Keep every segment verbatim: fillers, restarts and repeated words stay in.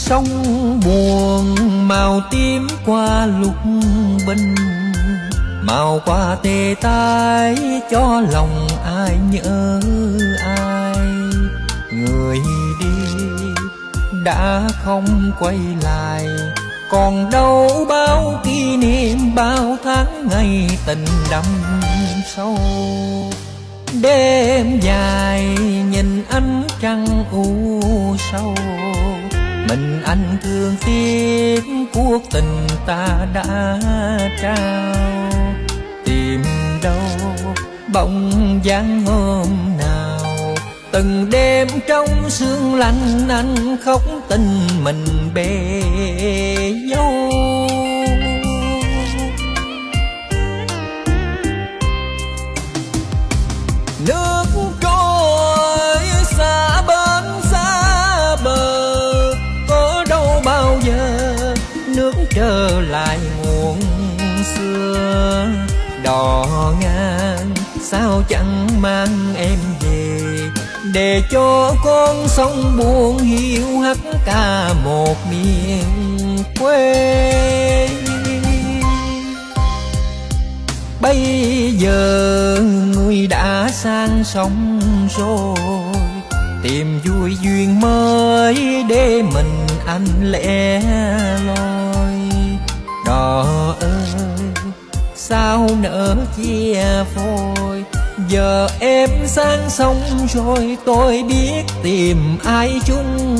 sông buồn màu tím qua lục bình, màu qua tê tái cho lòng ai nhớ ai. Người đi đã không quay lại, còn đâu bao kỷ niệm bao tháng ngày tình đậm sâu. Đêm dài nhìn ánh trăng u sâu, mình anh thương tiếc cuộc tình ta đã trao. Tìm đâu bóng dáng hôm nào, từng đêm trong sương lạnh anh khóc tình mình bề dâu. Nước trôi xa bên xa bờ, có đâu bao giờ nước trở lại nguồn xưa. Đò ngang sao chẳng mang em về, để cho con sông buồn hiu hắt cả một miền quê. Bây giờ người đã sang sông rồi, tìm vui duyên mới để mình anh lẻ loi. Đò ơi sao nỡ chia phôi, giờ em sang sông rồi tôi biết tìm ai chung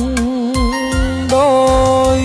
đôi.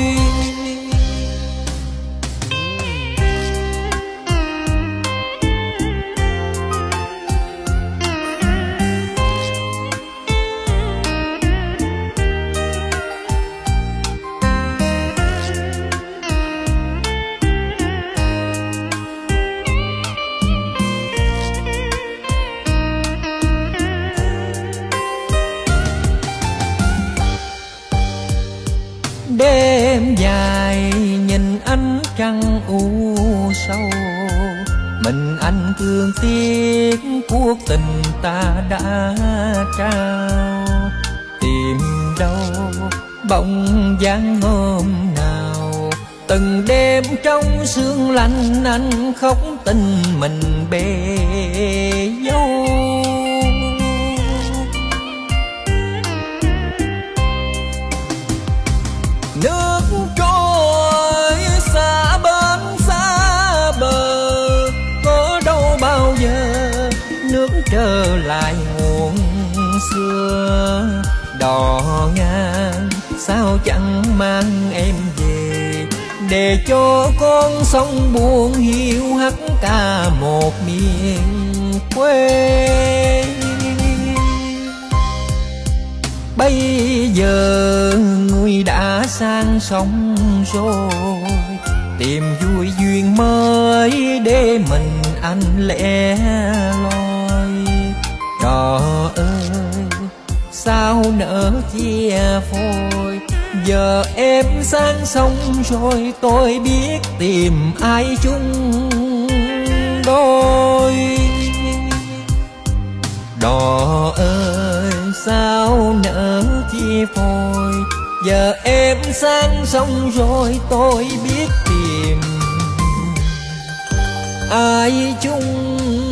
Đêm dài nhìn ánh trăng u sâu, mình anh thương tiếc cuộc tình ta đã trao. Tìm đâu bóng dáng hôm nào, từng đêm trong sương lạnh anh khóc tình mình bề dâu. Nước trôi xa bên xa bờ, có đâu bao giờ nước trở lại nguồn xưa. Đò ngang sao chẳng mang em về, để cho con sông buồn hiu hắt cả một miền quê. Bây giờ người đã sang sông rồi, tìm vui duyên mới để mình anh lẻ loi. Đò ơi sao nỡ chia phôi, giờ em sang sông rồi tôi biết tìm ai chung đôi. Đò ơi sao nỡ chia phôi, giờ em sang sông rồi tôi biết tìm ai chung